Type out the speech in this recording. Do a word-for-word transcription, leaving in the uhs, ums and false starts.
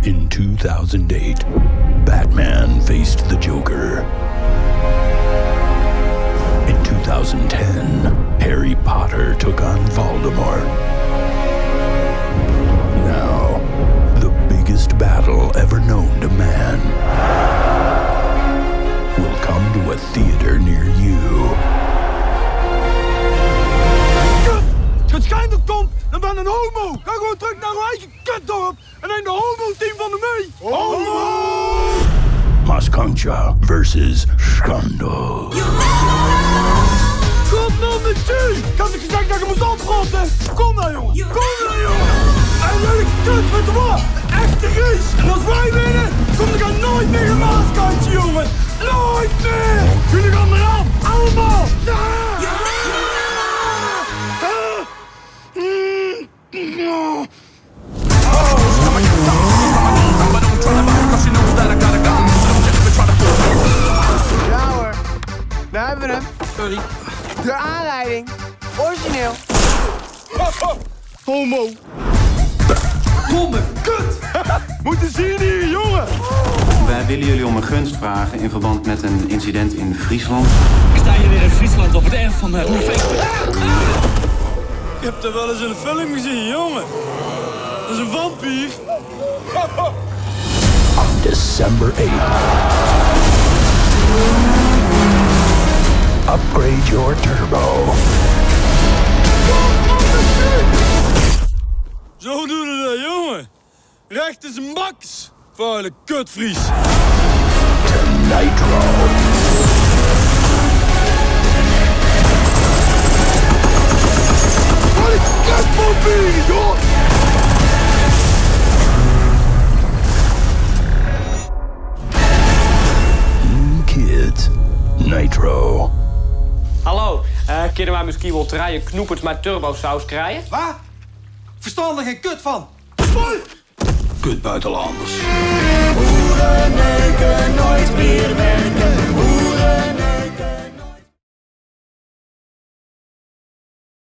In two thousand eight, Batman faced the Joker. In two thousand ten, Harry Potter took on Voldemort. Now, the biggest battle ever known to man will come to a theater near you. Als het schijnt dat komt, dan ben een homo. Ga gewoon terug naar uw eigen kutdorp en neem de homo-team van de mee. Homo! Maskancha versus Scandal. Godnommetje! Ik had je gezegd dat je moest oprotten. Kom nou, jongen. Kom nou, jongen. En leuke kut, weet je wat? Een echte Ries. En als wij winnen, kom ik er nooit meer een Maaskantje, jongen. Nooit meer. Jullie gaan eraan. Allemaal. Ja! Ja hoor, we hebben hem. Sorry. De aanleiding. Origineel. Homo. Domme kut. Moeten zien hier, jongen. Wij willen jullie om een gunst vragen in verband met een incident in Friesland. Ik sta hier weer in Friesland op het erf van uh, Roefeest. Ik heb er wel eens een film gezien, jongen. Dat is een vampier. On December eighth, upgrade your turbo. Zo doen we dat, jongen. Recht is max. Vuile kutvries. To Nitro. Wat een kutmobiel, joh. Kids, Nitro. Hallo, uh, kunnen wij misschien wel draaien knoeperts met turbosaus krijgen? Wat? Verstaan er geen kut van. Kut buitenlanders. Hoeren